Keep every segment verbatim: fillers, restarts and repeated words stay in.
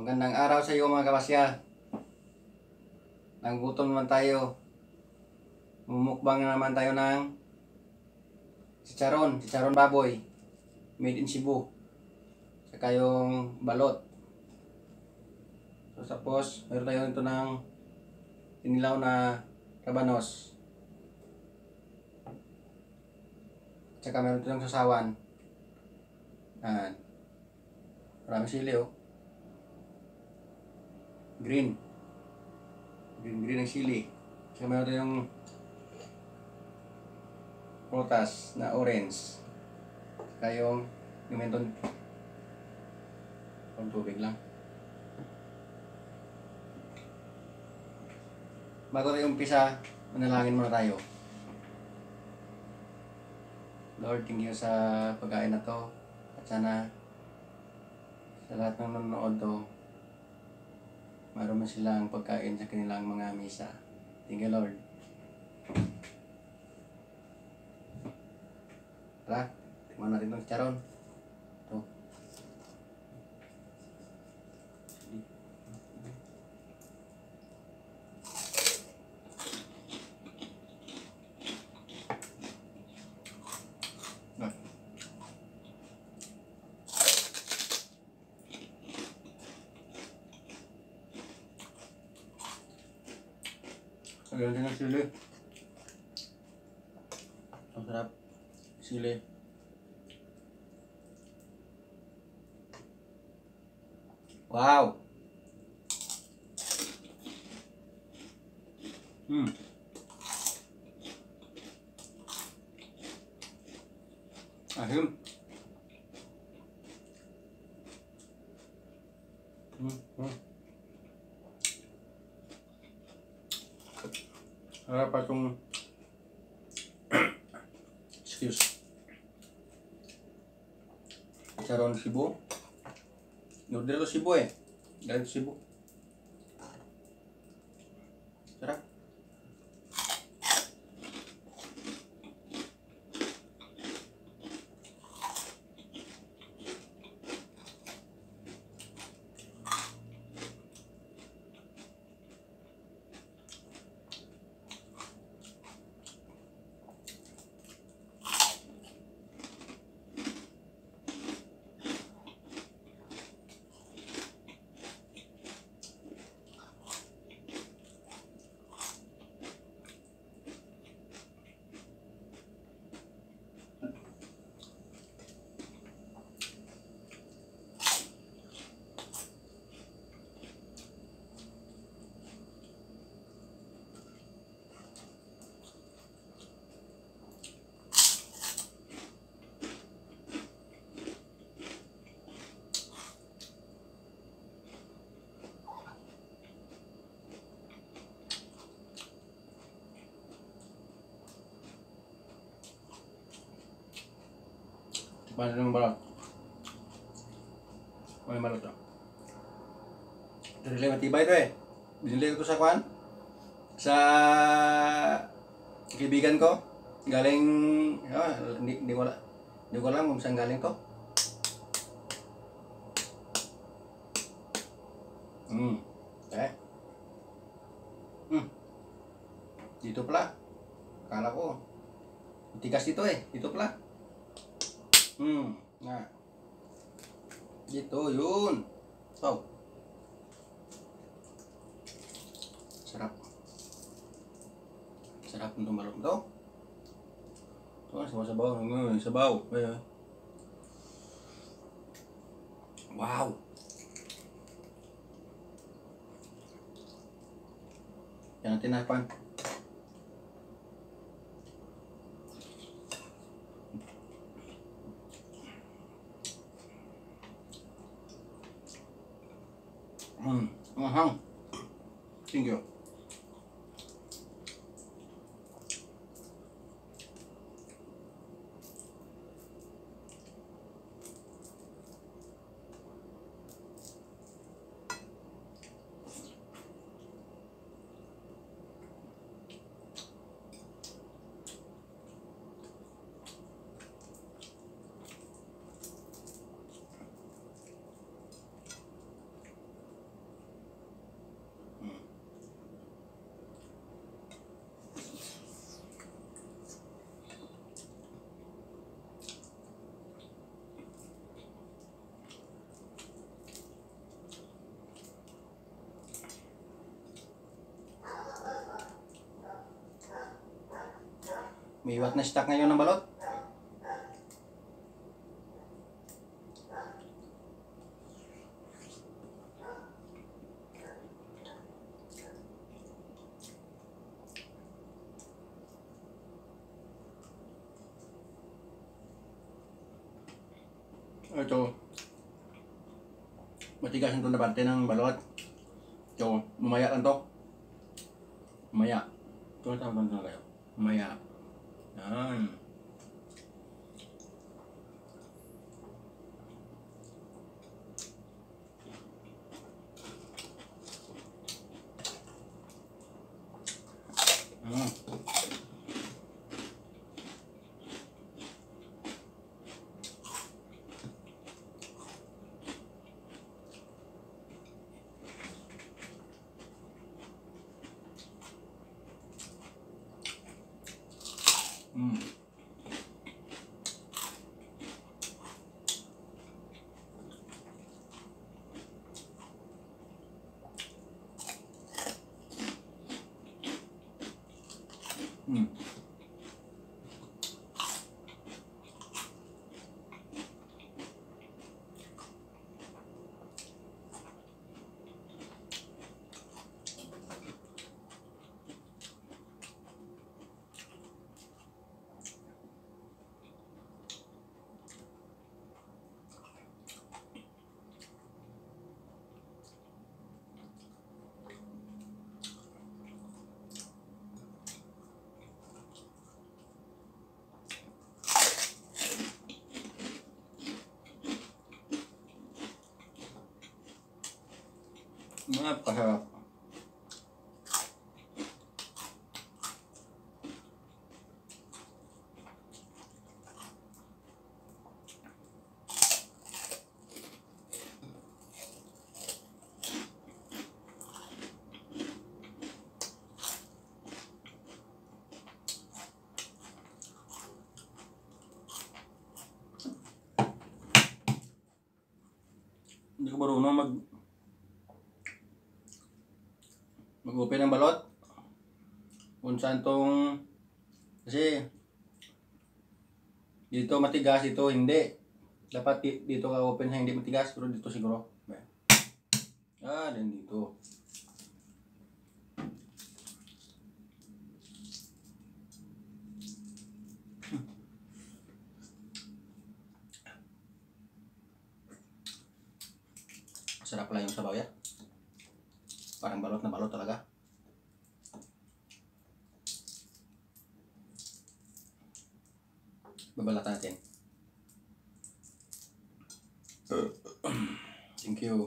Magandang araw sa iyo mga kapasya. Nagutom naman tayo. Mumukbang na naman tayo ng chicharon, chicharon baboy. Made in Cebu. Saka yung balot. So tapos, meron tayo ito ng inilaw na kabanos. Saka meron ito ng sasawan. Yan. Maraming sili oh. Green. Green green ang sili. Saka meron tayong prutas na orange. Saka yung pimenton. Pang tubig lang. Bago tayo umpisa, manalangin muna tayo. Lord, thank you sa pagkain na to. At sana sa lahat ng nanonood to, mayroon man silang pagkain sa kanilang mga misa. Thank you, Lord. Tara, tingnan natin itong chicharon. Ito. Ang ganda ng sili. Ang sarap. Sili. Wow! Hmm. Asim. Hmm. Hmm. Harap pa itong excuse chicharon Cebu. Order to Cebu eh. Galing Cebu. Sarap. Paano naman balot? May balot to. Ito rin matibay ito eh. Binili ko sa kwan. Sa kaibigan ko. Galing, oh, hindi, hindi, ko, hindi ko alam kung saan galing to. Hmm. Eh. Hmm. Dito pala. Akala ko. Tigas dito eh. Dito pala. Hmm, nah. Gitu, yun. Wow. Sarap. Sarap ng balot ito. Ito, sabaw-sabaw. Sabaw. Wow. Yan ang tinapan. Hmm, mahang. Thank you. May iwat na stock ngayon ng balot. Ito, matigas ito na parte ng balot. Ito, mamaya lang to. Mamaya. Ito, tawag na kayo. Mamaya. Yan. Mm. Mm. Mm. Napakasarap. Hindi ko marunong mag mag-open ng balot kung saan tong, kasi dito matigas, ito hindi. Dapat dito ka open sa hindi matigas, pero dito siguro. Ah, dan dito. Sarap lang yung sabaw ya. Parang balot na balot talaga. Babalatan natin. Thank you.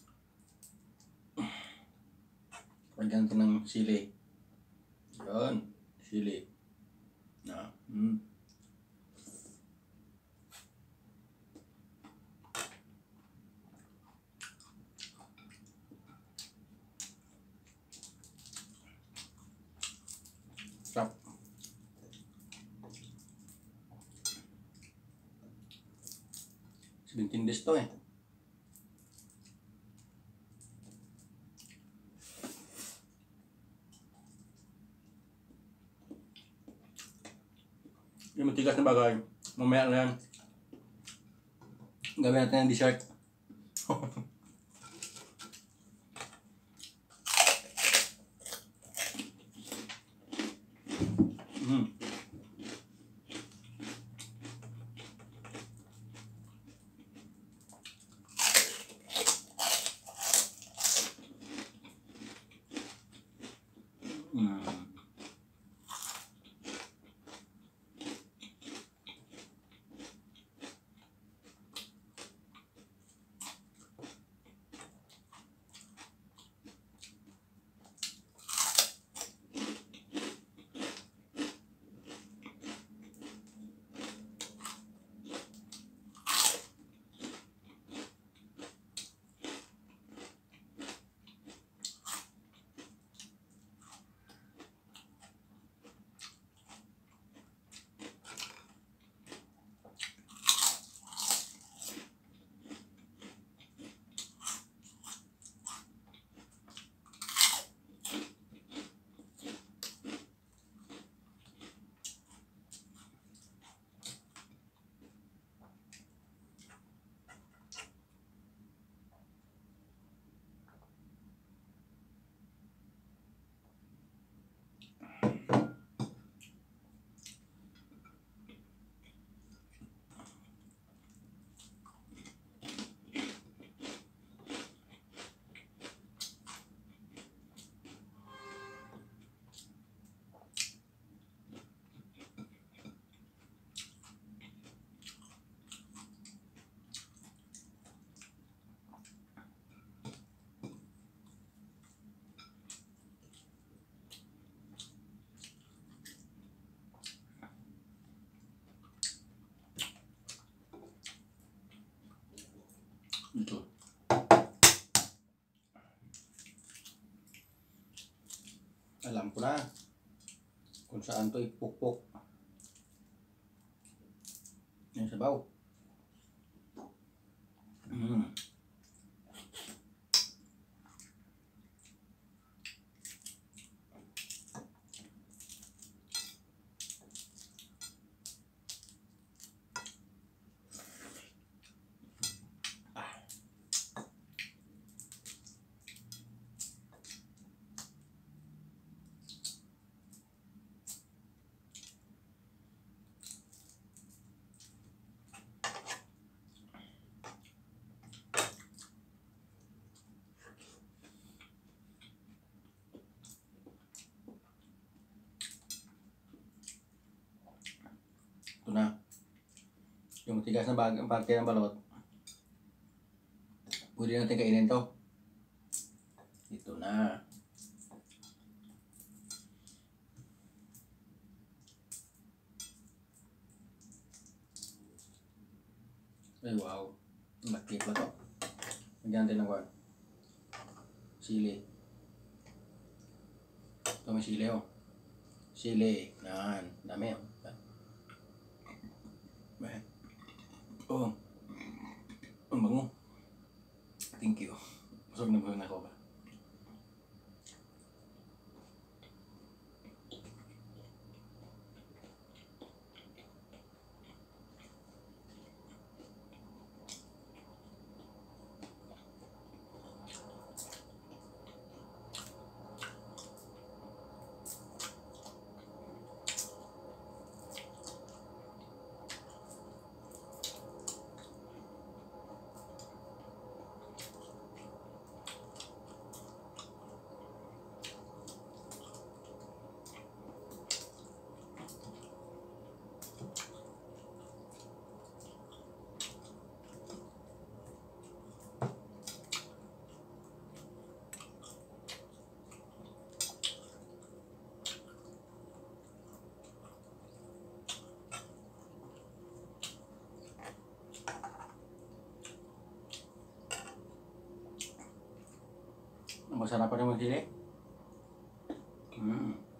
Lagyan ko ng sili. Yan. Sili. Na. Hmm. Sarap. seventeen days to eh. Yung matigas na bagay, mamaya na yan. Gawin natin ng dessert. Mm. Mm. Alam ko na kung saan to ipukpok. Yung sabaw. Mm. Ito na. Yung tigas na bag, ang parte ng balot. Pwede natin kainin to. Ito na. Ay wow. Laki pa to. Lagyan natin ng kwan. Sili. Ito may sili oh. Sili. Yan. Dami oh. Oh. Ang bango. Thank you. Busog na busog na ako ba? Masarap pa rin magsili. Mm.